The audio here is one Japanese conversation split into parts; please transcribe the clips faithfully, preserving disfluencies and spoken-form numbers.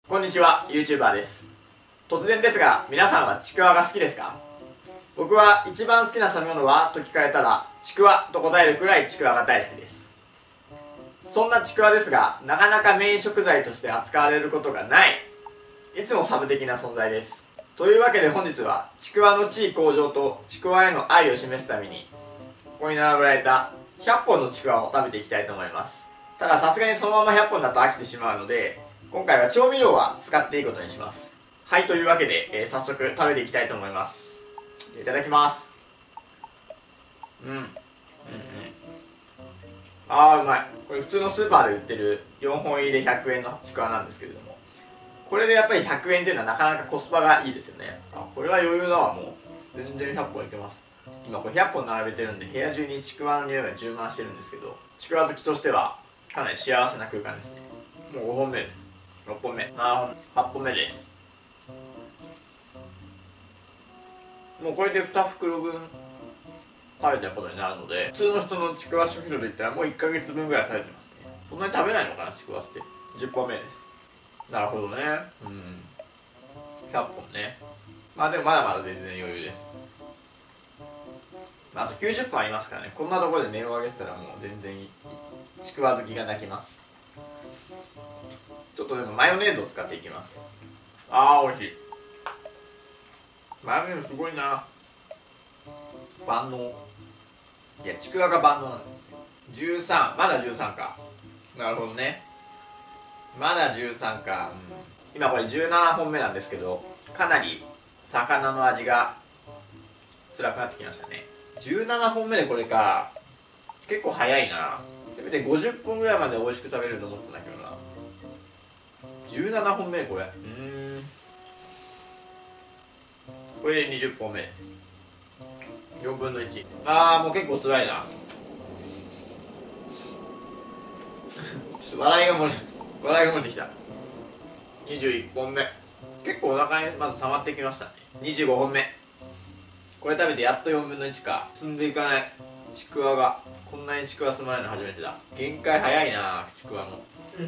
こんにちは、YouTuber です。突然ですが、皆さんはちくわが好きですか？僕は一番好きな食べ物はと聞かれたら、ちくわと答えるくらいちくわが大好きです。そんなちくわですが、なかなかメイン食材として扱われることがない、いつもサブ的な存在です。というわけで本日は、ちくわの地位向上とちくわへの愛を示すために、ここに並べられたひゃっぽんのちくわを食べていきたいと思います。たださすがにそのままひゃっぽんだと飽きてしまうので、今回は調味料は使っていいことにします。はい、というわけで、えー、早速食べていきたいと思います。いただきます。うん。うんうん。あー、うまい。これ普通のスーパーで売ってるよんほん入りでひゃくえんのちくわなんですけれども、これでやっぱりひゃくえんっていうのはなかなかコスパがいいですよね。あ、これは余裕だわ、もう。全然ひゃっぽんいけます。今これひゃっぽん並べてるんで、部屋中にちくわの匂いが充満してるんですけど、ちくわ好きとしてはかなり幸せな空間ですね。もうごほんめです。ろっぽんめ、ななほんめ、はっぽんめです。もうこれでにふくろぶん食べたことになるので、普通の人のちくわ食料で言ったらもういっかげつぶんぐらい食べてますね。そんなに食べないのかな、ちくわって。じゅっぽんめです。なるほどね。うん、ひゃっぽんね。まあでもまだまだ全然余裕です。あときゅうじゅっぽんありますからね。こんなところで値を上げてたらもう全然ちくわ好きが泣きます。ちょっとでもマヨネーズを使っていきます。あー、美味しい。マヨネーズすごいな。万能。いや、ちくわが万能なんです。じゅうさん、まだじゅうさんか。なるほどね。まだじゅうさんか、うん、今これじゅうななほんめなんですけど、かなり魚の味が辛くなってきましたね。じゅうななほんめでこれか。結構早いな。せめてごじゅっぽんぐらいまで美味しく食べれると思ったんだけどな。じゅうななほんめでこれ、うーん、これでにじゅっぽんめです。よんぶんのいち。あー、もう結構辛いな。ちょっと笑いが漏れ笑いが漏れてきた。にじゅういっぽんめ、結構お腹にまず溜まってきましたね。にじゅうごほんめ、これ食べてやっとよんぶんのいちか。進んでいかない。ちくわがこんなにちくわ進まないの初めてだ。限界早いな、ちくわの。うん、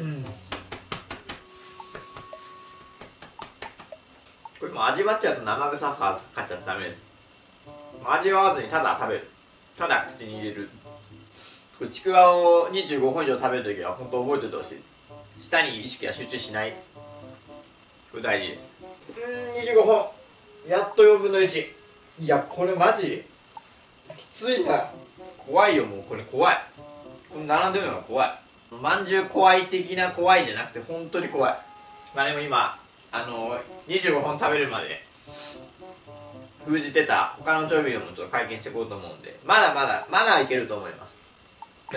これも味わっちゃうと生臭さかかっちゃってダメです。味わわずにただ食べる、ただ口に入れる。これちくわをにじゅうごほん以上食べるときは本当覚えておいてほしい。舌に意識が集中しない、これ大事です。うーん、にじゅうごほん、やっとよんぶんのいち。いや、これマジきついな。怖いよ、もうこれ怖い。この並んでるのが怖い。まんじゅう怖い的な怖いじゃなくて本当に怖い。まあでも今あのにじゅうごほん食べるまで封じてた他の調味料もちょっと解禁していこうと思うんで、まだまだまだいけると思います。で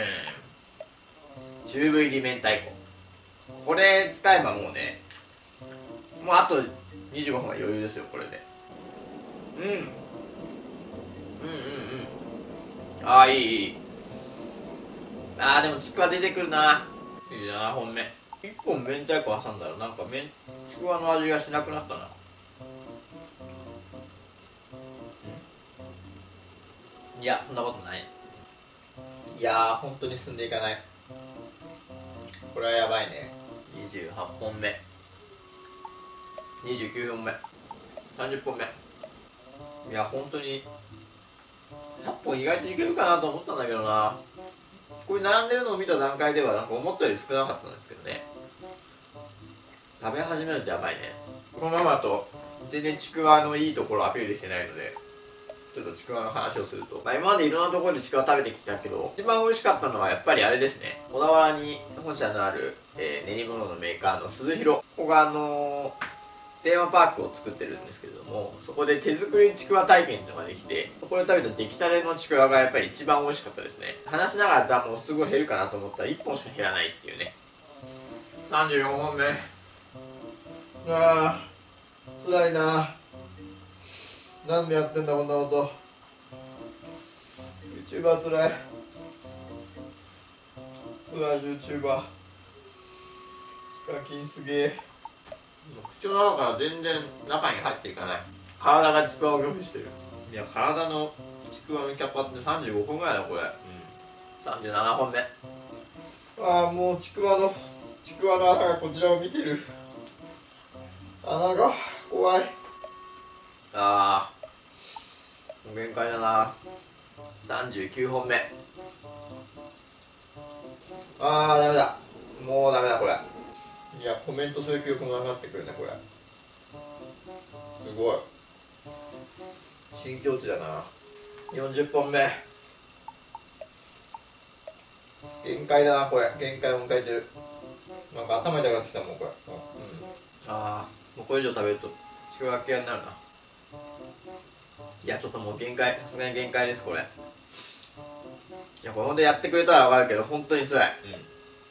ーん、チューブ入り明太子、これ使えばもうね、もうあとにじゅうごほんは余裕ですよ、これで。うんうんうんうん、ああ、いいいい。ああ、でもちくわ出てくるな。にじゅうななほんめ、いっぽん明太子挟んだらなんかめんちくわの味がしなくなったな。いや、そんなことない。いやー、本当に進んでいかない。これはやばいね。にじゅうはっぽんめ、にじゅうきゅうほんめ、さんじゅっぽんめ。いや、本当にひゃっぽん意外といけるかなと思ったんだけどな。これ並んでるのを見た段階ではなんか思ったより少なかったんですけどね。食べ始めるとやばいね。このままだと全然ちくわのいいところアピールできてないので、ちょっとちくわの話をすると、まあ、今までいろんなところでちくわ食べてきたけど、一番美味しかったのはやっぱりあれですね。小田原に本社のある、えー、練り物のメーカーの鈴廣、ここがあのー、テーマパークを作ってるんですけれども、そこで手作りちくわ体験っていうのができて、そこで食べた出来たてのちくわがやっぱり一番美味しかったですね。話しながらもうすごい減るかなと思ったらいっぽんしか減らないっていうね。さんじゅうよんほんめ、あー、辛いな。なんでやってんだこんなこと。 YouTuber 辛い。うわ YouTuber ヒカキンすげえ。口の中から全然中に入っていかない。体がちくわを拒否してる。いや、体のちくわのキャパってさんじゅうごほんぐらいだこれ。うん、さんじゅうななほんめ。ああ、もうちくわのちくわの穴がこちらを見てる。 鼻が怖い。あーもう限界だな。さんじゅうきゅうほんめ。あーダメだ、もうダメだこれ。いやコメントする記憶もなくなってくるねこれ。すごい新境地だな。よんじゅっぽんめ限界だなこれ。限界を迎えてる。なんか頭痛くなってきたもんこれ。うん、あーもうこれ以上食べるとちくわ系になるな。いやちょっともう限界、さすがに限界ですこれ。いやこれほんとやってくれたら分かるけど本当につらい、うん、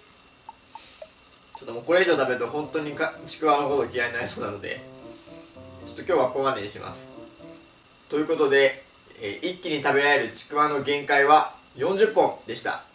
ちょっともうこれ以上食べると本当にかちくわのこと嫌いになりそうなので、ちょっと今日はここまでにします。ということで、えー、一気に食べられるちくわの限界はよんじゅっぽんでした。